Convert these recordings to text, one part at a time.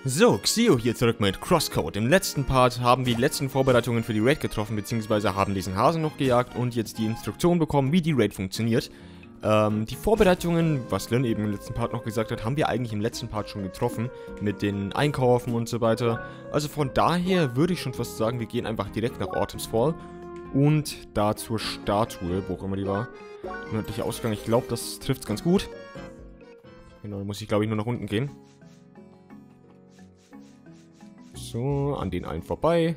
So, Xio hier zurück mit Crosscode. Im letzten Part haben wir die letzten Vorbereitungen für die Raid getroffen, beziehungsweise haben diesen Hasen noch gejagt und jetzt die Instruktion bekommen, wie die Raid funktioniert. Die Vorbereitungen, was Lynn eben im letzten Part noch gesagt hat, haben wir eigentlich im letzten Part schon getroffen, mit den Einkaufen und so weiter. Also von daher würde ich schon fast sagen, wir gehen einfach direkt nach Autumn's Fall und da zur Statue, wo auch immer die war. Nördlicher Ausgang, ich glaube, das trifft es ganz gut. Genau, da muss ich glaube ich nur nach unten gehen. So, an den einen vorbei.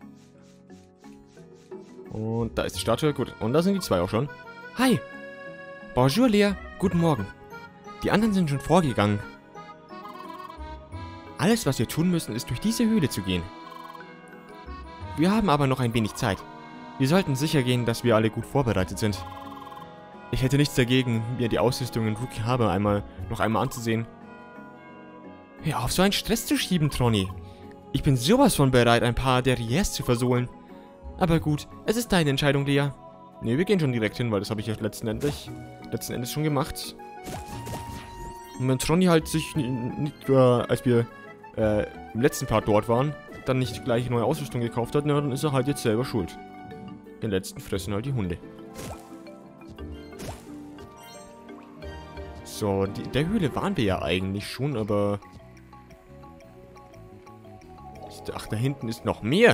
Und da ist die Statue. Gut, und da sind die zwei auch schon. Hi! Bonjour, Lea. Guten Morgen. Die anderen sind schon vorgegangen. Alles, was wir tun müssen, ist durch diese Höhle zu gehen. Wir haben aber noch ein wenig Zeit. Wir sollten sicher gehen, dass wir alle gut vorbereitet sind. Ich hätte nichts dagegen, mir die Ausrüstung in Rookie Harbor noch einmal anzusehen. Hör auf, so einen Stress zu schieben, Tronny. Ich bin sowas von bereit, ein paar Derrières zu versohlen. Aber gut, es ist deine Entscheidung, Lea. Ne, wir gehen schon direkt hin, weil das habe ich ja letzten Endes schon gemacht. Und wenn Tronny halt sich nicht, als wir im letzten Part dort waren, dann nicht gleich neue Ausrüstung gekauft hat, na, dann ist er halt jetzt selber schuld. Den letzten fressen halt die Hunde. So, in der Höhle waren wir ja eigentlich schon, aber... Ach, da hinten ist noch mehr.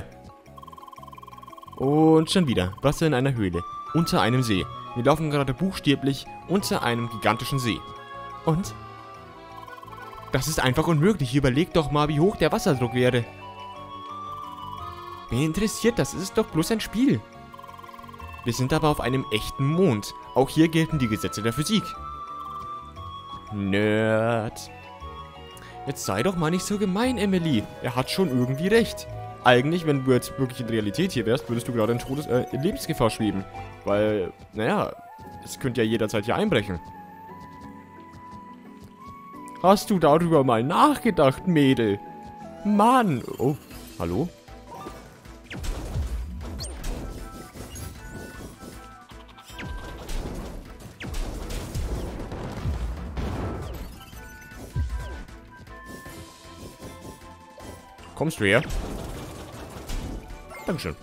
Und schon wieder. Wasser in einer Höhle. Unter einem See. Wir laufen gerade buchstäblich unter einem gigantischen See. Und? Das ist einfach unmöglich. Überleg doch mal, wie hoch der Wasserdruck wäre. Wen interessiert das? Es ist doch bloß ein Spiel. Wir sind aber auf einem echten Mond. Auch hier gelten die Gesetze der Physik. Nerd. Jetzt sei doch mal nicht so gemein, Emily. Er hat schon irgendwie recht. Eigentlich, wenn du jetzt wirklich in Realität hier wärst, würdest du gerade in Lebensgefahr schweben. Weil, naja, es könnte ja jederzeit hier einbrechen. Hast du darüber mal nachgedacht, Mädel? Mann! Oh, hallo? Kommst du her? Dankeschön.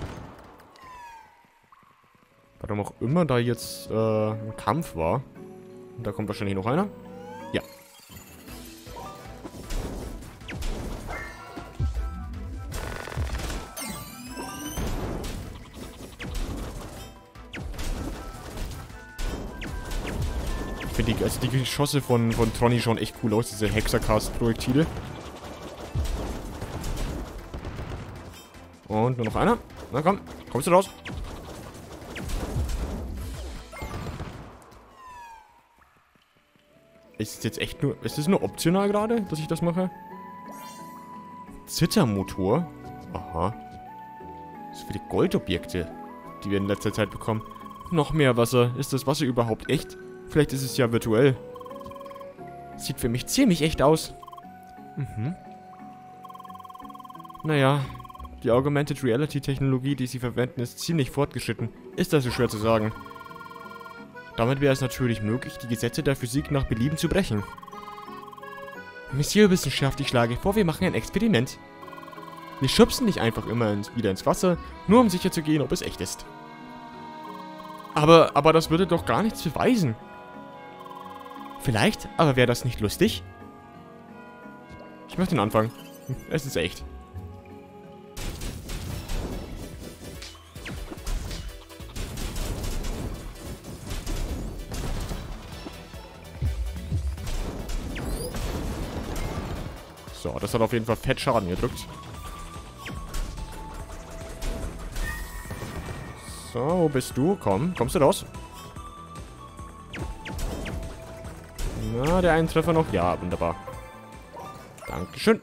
Warum auch immer da jetzt ein Kampf war. Und da kommt wahrscheinlich noch einer. Ja. Ich finde die Geschosse von Tronny schauen echt cool aus, diese Hexacast-Projektile. Und nur noch einer. Na komm, kommst du raus? Ist es jetzt echt nur... Ist es nur optional gerade, dass ich das mache? Zittermotor? Aha. Das ist für die Goldobjekte, die wir in letzter Zeit bekommen. Noch mehr Wasser. Ist das Wasser überhaupt echt? Vielleicht ist es ja virtuell. Sieht für mich ziemlich echt aus. Mhm. Naja... Die Augmented Reality Technologie, die sie verwenden, ist ziemlich fortgeschritten. Ist also schwer zu sagen. Damit wäre es natürlich möglich, die Gesetze der Physik nach Belieben zu brechen. Monsieur Wissenschaft, ich schlage vor, wir machen ein Experiment. Wir schubsen nicht einfach immer wieder ins Wasser, nur um sicher zu gehen, ob es echt ist. Aber das würde doch gar nichts beweisen. Vielleicht, aber wäre das nicht lustig? Ich möchte den Anfang. Es ist echt. So, das hat auf jeden Fall fett Schaden gedrückt. So, wo bist du? Komm, kommst du raus? Na, der einen Treffer noch? Ja, wunderbar. Dankeschön.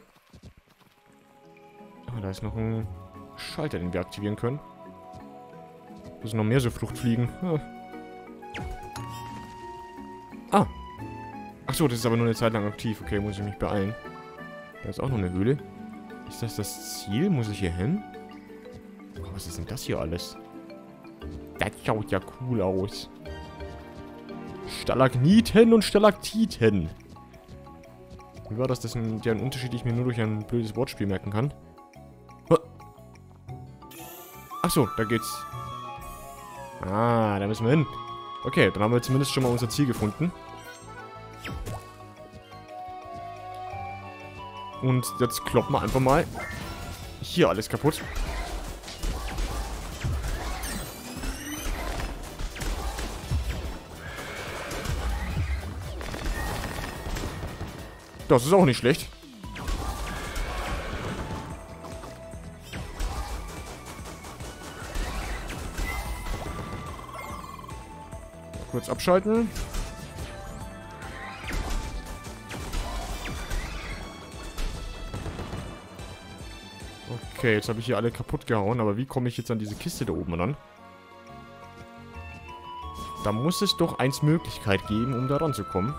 Oh, da ist noch ein Schalter, den wir aktivieren können. Da sind noch mehr so Fruchtfliegen. Ah. Achso, das ist aber nur eine Zeit lang aktiv. Okay, muss ich mich beeilen. Da ist auch noch eine Höhle. Ist das das Ziel? Muss ich hier hin? Oh, was ist denn das hier alles? Das schaut ja cool aus. Stalagniten und Stalaktiten. Wie war das, deren Unterschied ich mir nur durch ein blödes Wortspiel merken kann? Oh. Achso, da geht's. Ah, da müssen wir hin. Okay, dann haben wir zumindest schon mal unser Ziel gefunden. Und jetzt kloppen wir einfach mal hier alles kaputt. Das ist auch nicht schlecht. Kurz abschalten. Okay, jetzt habe ich hier alle kaputt gehauen, aber wie komme ich jetzt an diese Kiste da oben ran? Da muss es doch eins Möglichkeit geben, um da ranzukommen.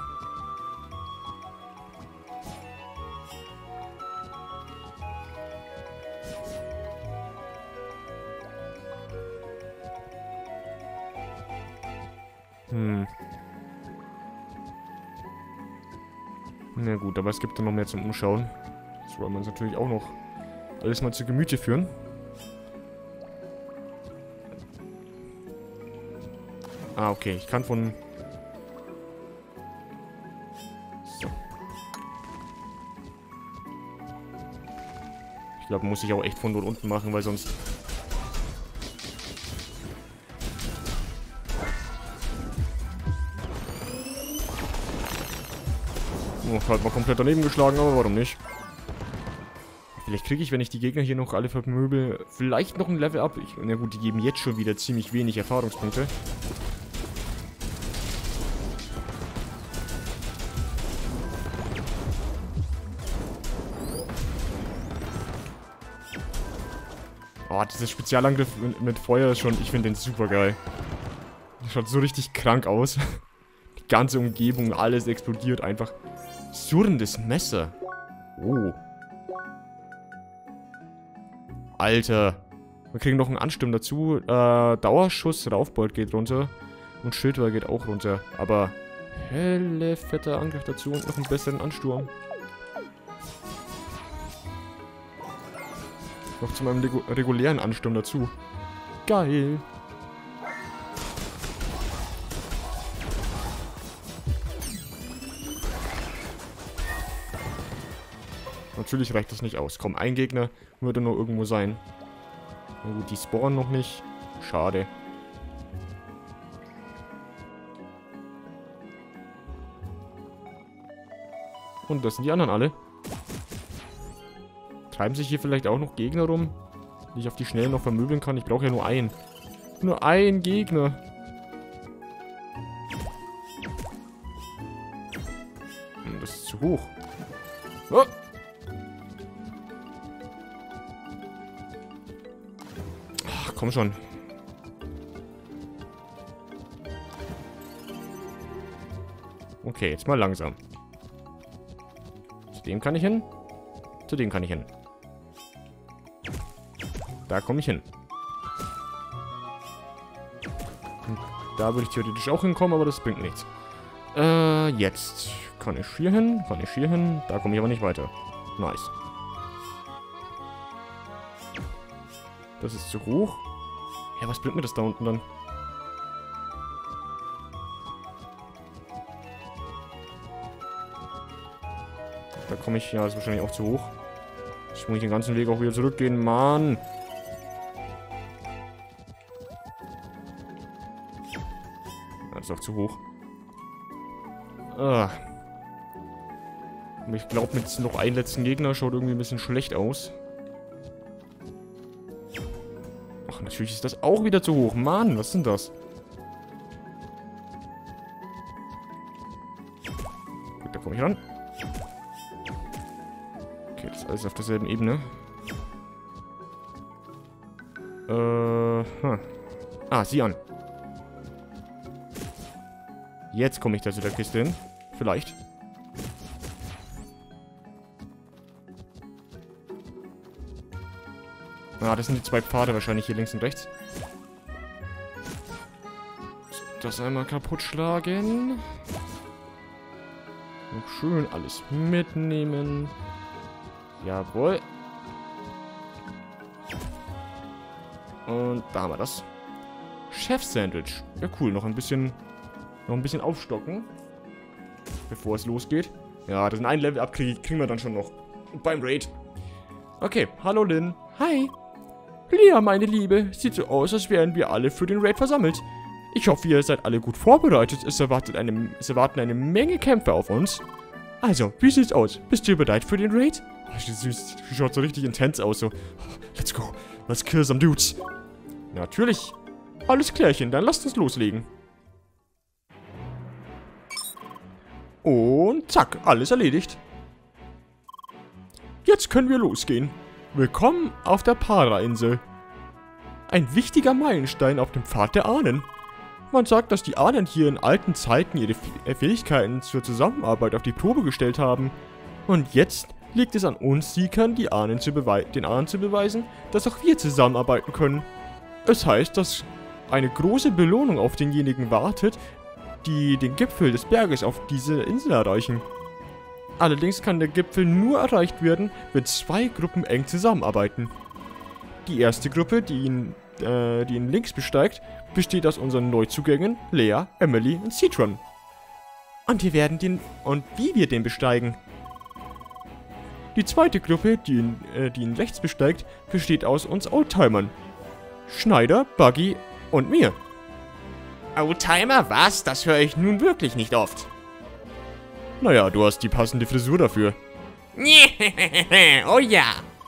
Na gut, aber es gibt ja noch mehr zum Umschauen. Das wollen wir uns natürlich auch noch alles mal zu Gemüte führen. Ah, okay. Ich kann von... So. Ich glaube, muss ich auch echt von dort unten machen, weil sonst... Oh, halt mal komplett daneben geschlagen, aber warum nicht? Vielleicht kriege ich, wenn ich die Gegner hier noch alle vermöbel, vielleicht noch ein Level up. Na gut, die geben jetzt schon wieder ziemlich wenig Erfahrungspunkte. Oh, dieser Spezialangriff mit Feuer ist schon, ich finde den super geil. Der schaut so richtig krank aus. Die ganze Umgebung, alles explodiert einfach. Surrendes Messer. Oh. Alter. Wir kriegen noch einen Ansturm dazu. Dauerschuss, Raufbold geht runter. Und Schildwahl geht auch runter. Aber helle, fetter Angriff dazu und noch einen besseren Ansturm. Noch zu meinem regulären Ansturm dazu. Geil. Natürlich reicht das nicht aus. Komm, ein Gegner würde nur irgendwo sein. Na gut, die spawnen noch nicht. Schade. Und das sind die anderen alle. Treiben sich hier vielleicht auch noch Gegner rum, die ich auf die Schnelle noch vermöbeln kann? Ich brauche ja nur einen. Nur einen Gegner. Das ist zu hoch. Oh. Ach, komm schon. Okay, jetzt mal langsam. Zu dem kann ich hin. Zu dem kann ich hin. Da komme ich hin. Und da würde ich theoretisch auch hinkommen, aber das bringt nichts. Jetzt kann ich hier hin, kann ich hier hin. Da komme ich aber nicht weiter. Nice. Das ist zu hoch. Ja, was bringt mir das da unten dann? Da komme ich, ja, das ist wahrscheinlich auch zu hoch. Ich muss den ganzen Weg auch wieder zurückgehen, Mann. Das ist auch zu hoch. Ah. Ich glaube, mit noch einem letzten Gegner schaut irgendwie ein bisschen schlecht aus. Ach, natürlich ist das auch wieder zu hoch. Mann, was ist denn das? Gut, da komme ich ran. Okay, das ist alles auf derselben Ebene. Ah, sieh an. Jetzt komme ich da zu der Kiste hin. Vielleicht. Ah, das sind die zwei Pfade wahrscheinlich hier links und rechts. Das einmal kaputt schlagen. Schön alles mitnehmen. Jawohl. Und da haben wir das. Chef-Sandwich. Ja, cool. Noch ein bisschen aufstocken. Bevor es losgeht. Ja, das ist ein Level-Up kriegen wir dann schon noch. Beim Raid. Okay, hallo Lynn. Hi. Lea, meine Liebe. Sieht so aus, als wären wir alle für den Raid versammelt. Ich hoffe, ihr seid alle gut vorbereitet. Es erwarten eine Menge Kämpfe auf uns. Also, wie sieht's aus? Bist du bereit für den Raid? Oh, sie schaut so richtig intens aus. So, let's go. Let's kill some dudes. Natürlich. Alles klärchen, dann lasst uns loslegen. Und zack, alles erledigt. Jetzt können wir losgehen. Willkommen auf der Para-Insel. Ein wichtiger Meilenstein auf dem Pfad der Ahnen. Man sagt, dass die Ahnen hier in alten Zeiten ihre Fähigkeiten zur Zusammenarbeit auf die Probe gestellt haben. Und jetzt liegt es an uns Seekern, den Ahnen zu beweisen, dass auch wir zusammenarbeiten können. Es heißt, dass eine große Belohnung auf denjenigen wartet, die den Gipfel des Berges auf diese Insel erreichen. Allerdings kann der Gipfel nur erreicht werden, wenn zwei Gruppen eng zusammenarbeiten. Die erste Gruppe, die ihn links besteigt, besteht aus unseren Neuzugängen Lea, Emily und Citron. Und wie wir den besteigen? Die zweite Gruppe, die ihn rechts besteigt, besteht aus uns Oldtimern. Schneider, Buggy und mir. Oldtimer, was? Das höre ich nun wirklich nicht oft. Naja, du hast die passende Frisur dafür. Oh ja.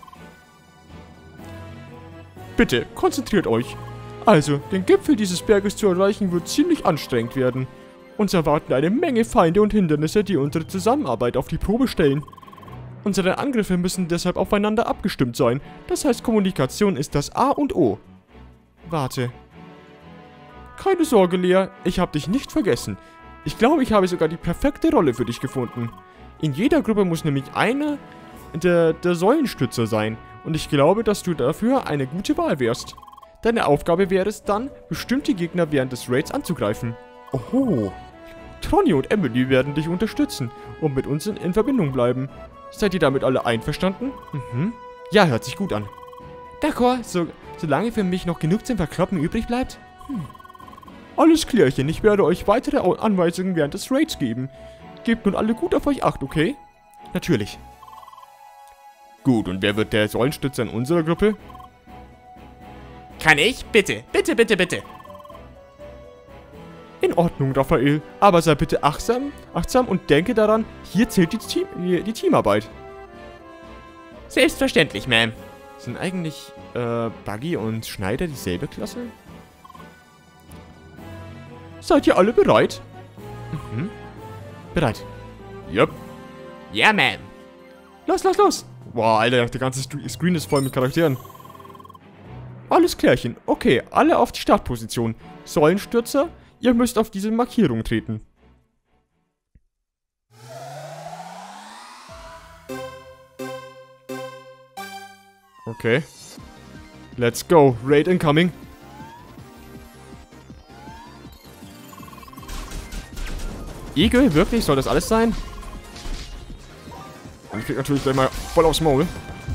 Bitte, konzentriert euch. Also, den Gipfel dieses Berges zu erreichen, wird ziemlich anstrengend werden. Uns erwarten eine Menge Feinde und Hindernisse, die unsere Zusammenarbeit auf die Probe stellen. Unsere Angriffe müssen deshalb aufeinander abgestimmt sein. Das heißt, Kommunikation ist das A und O. Warte. Keine Sorge, Lea, ich habe dich nicht vergessen. Ich glaube, ich habe sogar die perfekte Rolle für dich gefunden. In jeder Gruppe muss nämlich einer der Säulenstützer sein. Und ich glaube, dass du dafür eine gute Wahl wärst. Deine Aufgabe wäre es dann, bestimmte Gegner während des Raids anzugreifen. Oho. Tronny und Emily werden dich unterstützen und mit uns in Verbindung bleiben. Seid ihr damit alle einverstanden? Mhm. Ja, hört sich gut an. D'accord, solange für mich noch genug zum Verkloppen übrig bleibt. Alles klärchen, ich werde euch weitere Anweisungen während des Raids geben. Gebt nun alle gut auf euch Acht, okay? Natürlich. Gut, und wer wird der Säulenstützer in unserer Gruppe? Kann ich? Bitte, bitte, bitte, bitte. In Ordnung, Raphael. Aber sei bitte achtsam und denke daran, hier zählt die Teamarbeit. Selbstverständlich, Ma'am. Sind eigentlich Buggy und Schneider dieselbe Klasse? Seid ihr alle bereit? Mhm. Bereit. Yep. Ja, Ma'am. Los, los, los. Boah, Alter, der ganze Screen ist voll mit Charakteren. Alles klärchen. Okay, alle auf die Startposition. Säulenstürzer, ihr müsst auf diese Markierung treten. Okay. Let's go. Raid incoming. Igel? Wirklich? Soll das alles sein? Und ich krieg natürlich gleich mal voll aufs Maul.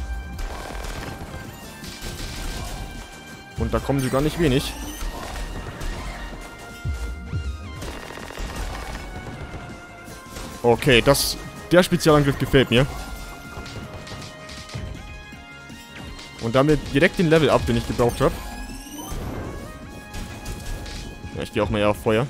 Und da kommen sie gar nicht wenig. Okay, der Spezialangriff gefällt mir. Und damit direkt den Level up, den ich gebraucht habe. Ja, ich gehe auch mal eher auf Feuer.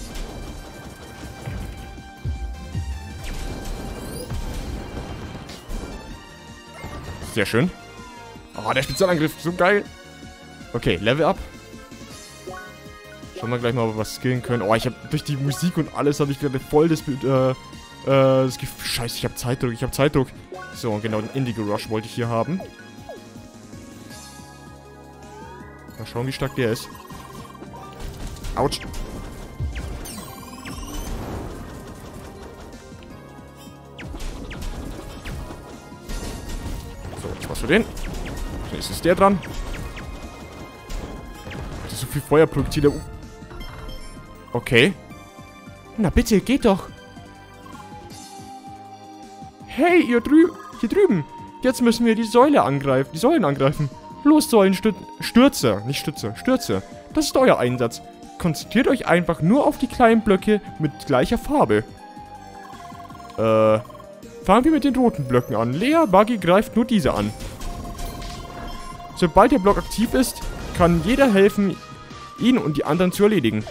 Sehr schön. Oh, der Spezialangriff, so geil. Okay, Level up. Schauen wir gleich mal, ob wir was skillen können. Oh, ich habe durch die Musik und alles habe ich gerade voll das Gefühl, Scheiße, ich habe Zeitdruck, So, genau, den Indigo Rush wollte ich hier haben. Mal schauen, wie stark der ist. Autsch. So, das war's für den. Jetzt ist der dran. Das ist so viel Feuerprojektile. Okay. Na bitte, geht doch. Hey, hier drüben. Jetzt müssen wir die Säulen angreifen. Los, Stürzer, nicht Stützer, Stürzer. Das ist euer Einsatz. Konzentriert euch einfach nur auf die kleinen Blöcke mit gleicher Farbe. Fangen wir mit den roten Blöcken an. Lea, Buggy greift nur diese an. Sobald der Block aktiv ist, kann jeder helfen, ihn und die anderen zu erledigen.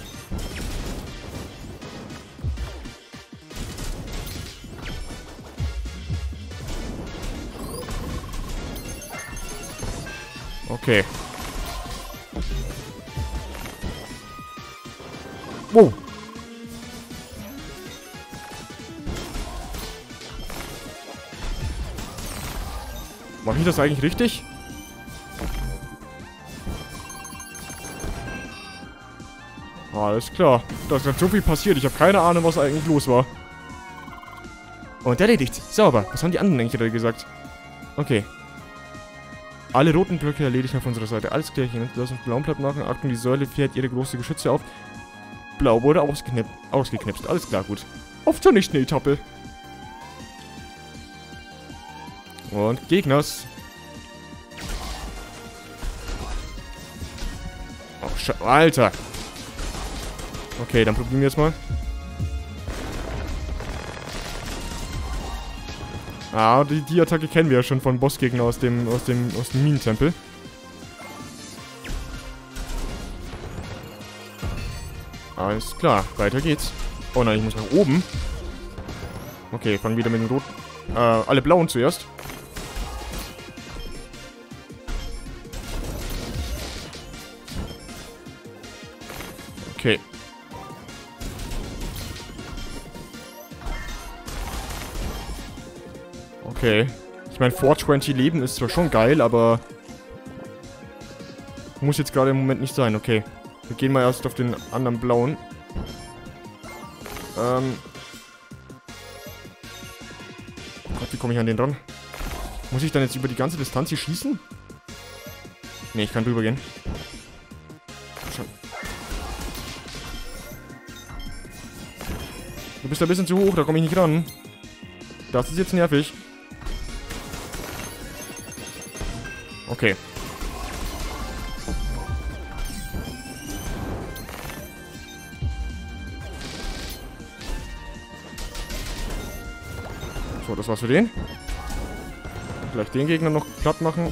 Okay. Wow. Mache ich das eigentlich richtig? Alles klar. Da ist gerade so viel passiert. Ich habe keine Ahnung, was eigentlich los war. Und erledigt. Sauber. Was haben die anderen eigentlich gerade gesagt? Okay. Alle roten Blöcke erledigt auf unserer Seite. Alles klar, lass uns blauen Blatt machen. Achtung, die Säule fährt ihre große Geschütze auf. Blau wurde ausgeknipst. Alles klar, gut. Auf zur nächsten Etappe. Und Gegners. Oh, Alter. Okay, dann probieren wir jetzt mal. Ah, die Attacke kennen wir ja schon von Bossgegner aus dem Minentempel. Alles klar, weiter geht's. Oh nein, ich muss nach oben. Okay, fangen wieder mit den roten. Alle blauen zuerst. Okay. Okay. Ich meine, 420 Leben ist zwar schon geil, aber muss jetzt gerade im Moment nicht sein. Okay. Wir gehen mal erst auf den anderen blauen. Gott, wie komme ich an den dran? Muss ich dann jetzt über die ganze Distanz hier schießen? Ne, ich kann drüber gehen. Schon. Du bist ein bisschen zu hoch, da komme ich nicht ran. Das ist jetzt nervig. Okay. So, das war's für den. Vielleicht den Gegner noch platt machen.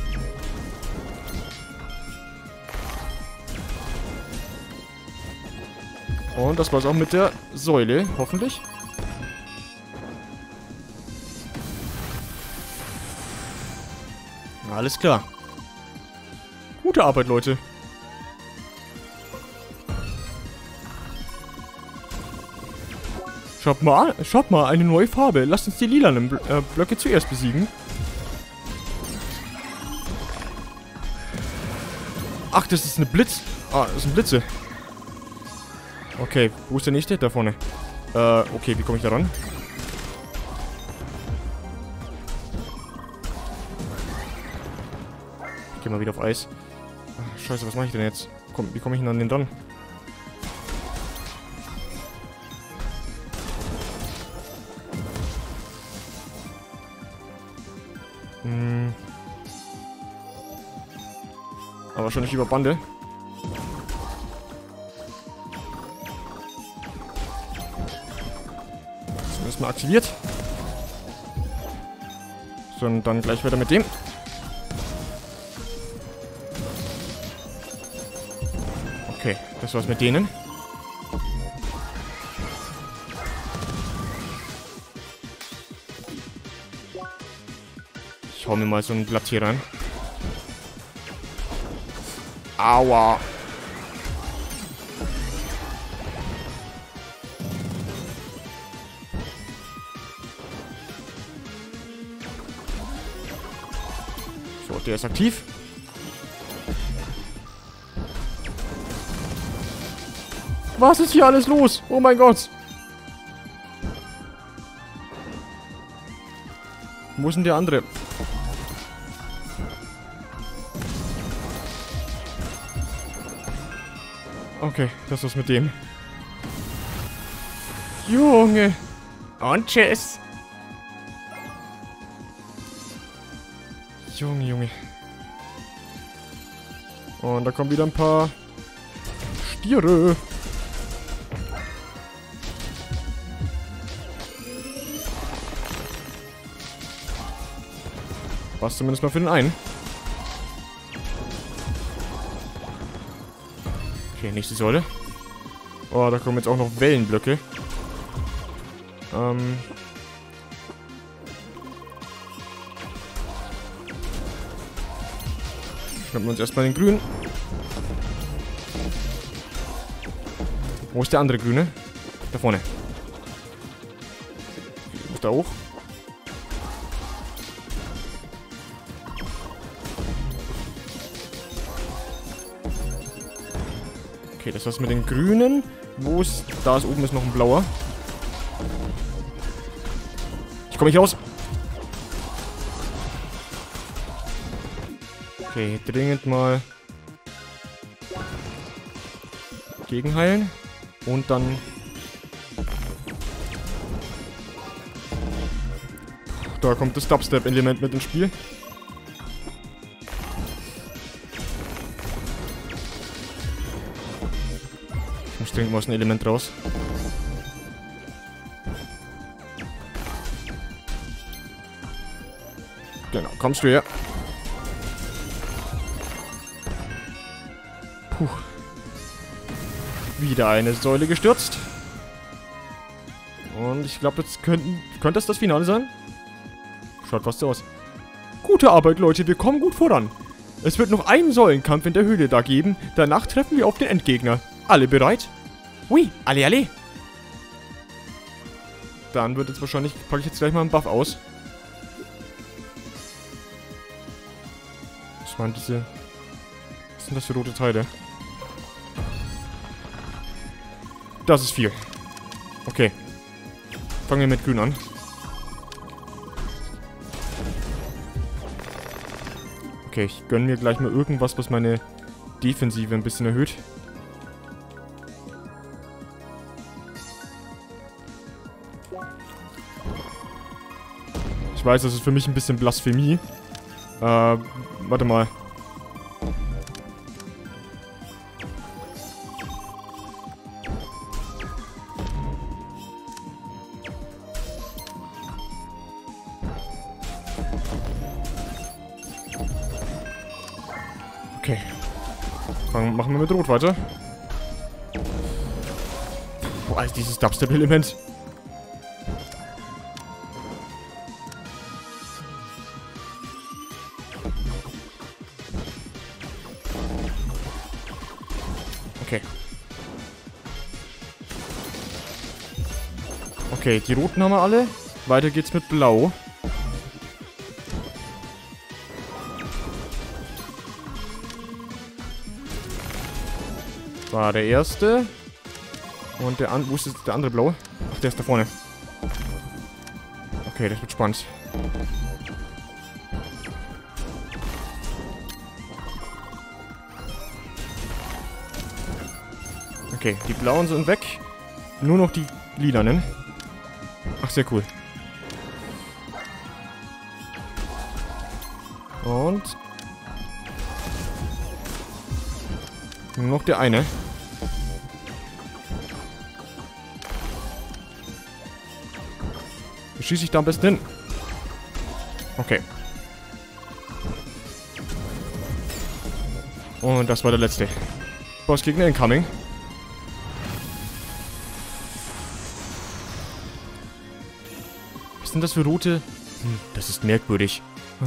Und das war's auch mit der Säule, hoffentlich. Alles klar. Gute Arbeit, Leute. Schaut mal, eine neue Farbe. Lasst uns die lilanen Blöcke zuerst besiegen. Ach, das ist eine Blitz. Ah, das sind Blitze. Okay, wo ist der nächste? Da vorne. Okay, wie komme ich da ran? Ich gehe mal wieder auf Eis. Ach, scheiße, was mache ich denn jetzt? Wie komme ich denn an den dran? Aber wahrscheinlich über Bande. Das ist mal aktiviert. So, und dann gleich weiter mit dem. Okay, das war's mit denen. Ich hau mir mal so ein Blatt hier rein. Aua. So, der ist aktiv. Was ist hier alles los? Oh mein Gott. Wo ist denn der andere? Okay, das war's mit dem. Junge. Und tschüss. Junge, Junge. Und da kommen wieder ein paar Stiere. Passt zumindest mal für den einen. Okay, nächste Säule. Oh, da kommen jetzt auch noch Wellenblöcke. Schnappen wir uns erstmal den grünen. Wo ist der andere grüne? Da vorne. Muss da hoch? Okay, das war's mit den grünen. Wo ist... Da ist oben ist noch ein blauer. Ich komme nicht raus. Okay, dringend mal gegenheilen. Und dann... Da kommt das Dubstep-Element mit ins Spiel. Ich muss dringend mal aus dem Element raus. Genau, kommst du her. Puh. Wieder eine Säule gestürzt. Und ich glaube, jetzt könnte es das Finale sein. Schaut fast so aus. Gute Arbeit, Leute. Wir kommen gut voran. Es wird noch einen Säulenkampf in der Höhle da geben. Danach treffen wir auf den Endgegner. Alle bereit? Ui, alle. Dann wird jetzt wahrscheinlich... Packe ich jetzt gleich mal einen Buff aus. Was waren diese... Was sind das für rote Teile? Das ist viel. Okay. Fangen wir mit grün an. Okay, ich gönne mir gleich mal irgendwas, was meine Defensive ein bisschen erhöht. Ich weiß, das ist für mich ein bisschen Blasphemie. Warte mal. Okay. Machen wir mit Rot weiter. Boah, also dieses Dubstep-Element. Okay. Okay, die roten haben wir alle. Weiter geht's mit Blau. War der erste. Und der andere. Wo ist jetzt der andere Blaue? Ach, der ist da vorne. Okay, das wird spannend. Okay, die Blauen sind weg. Nur noch die Lilanen. Ach, sehr cool. Und... nur noch der eine. Wie schieße ich da am besten hin? Okay. Und das war der letzte. Bossgegner incoming. Was sind das für rote? Das ist merkwürdig.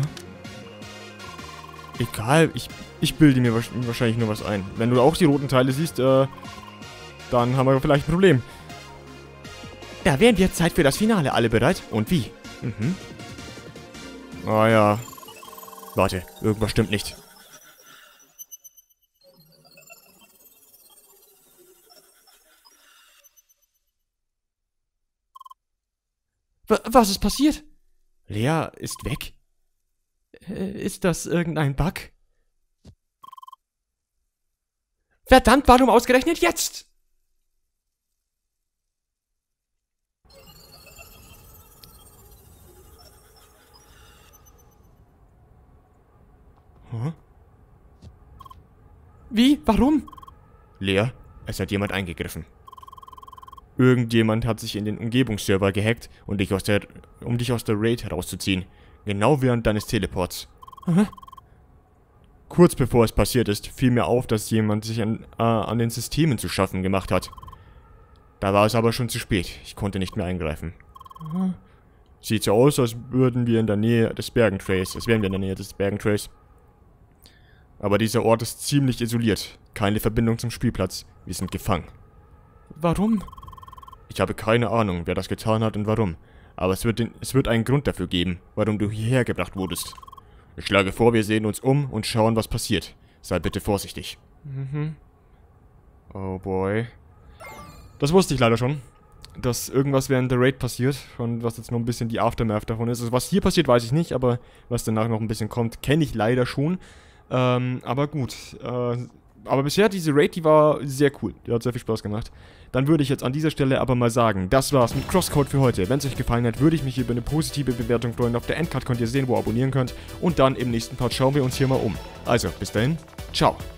Egal, ich bilde mir wahrscheinlich nur was ein. Wenn du auch die roten Teile siehst, dann haben wir vielleicht ein Problem. Da wären wir Zeit für das Finale. Alle bereit? Und wie? Ah ja. Warte, irgendwas stimmt nicht. Was ist passiert? Lea ist weg? Ist das irgendein Bug? Verdammt, warum ausgerechnet jetzt? Huh? Wie? Warum? Lea, es hat jemand eingegriffen. Irgendjemand hat sich in den Umgebungsserver gehackt, um dich aus der Raid herauszuziehen. Genau während deines Teleports. Huh? Kurz bevor es passiert ist, fiel mir auf, dass jemand sich an den Systemen zu schaffen gemacht hat. Da war es aber schon zu spät. Ich konnte nicht mehr eingreifen. Sieht so aus, als wären wir in der Nähe des Bergentrays. Aber dieser Ort ist ziemlich isoliert. Keine Verbindung zum Spielplatz. Wir sind gefangen. Warum? Ich habe keine Ahnung, wer das getan hat und warum. Aber es wird einen Grund dafür geben, warum du hierher gebracht wurdest. Ich schlage vor, wir sehen uns um und schauen, was passiert. Sei bitte vorsichtig. Oh boy. Das wusste ich leider schon. Dass irgendwas während der Raid passiert. Und was jetzt noch ein bisschen die Aftermath davon ist. Also was hier passiert, weiß ich nicht. Aber was danach noch ein bisschen kommt, kenne ich leider schon. Aber gut. Aber bisher diese Raid, die war sehr cool. Die hat sehr viel Spaß gemacht. Dann würde ich jetzt an dieser Stelle aber mal sagen, das war's mit Crosscode für heute. Wenn es euch gefallen hat, würde ich mich über eine positive Bewertung freuen. Auf der Endcard könnt ihr sehen, wo ihr abonnieren könnt. Und dann im nächsten Part schauen wir uns hier mal um. Also, bis dahin, ciao.